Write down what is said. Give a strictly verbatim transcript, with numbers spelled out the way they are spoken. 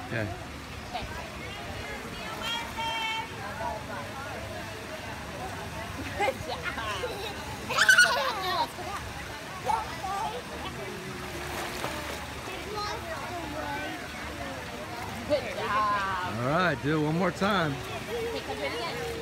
Okay. Okay. Good job. You want to go back now? Let's go back. Good job. All right, do it one more time. Okay, come do it again.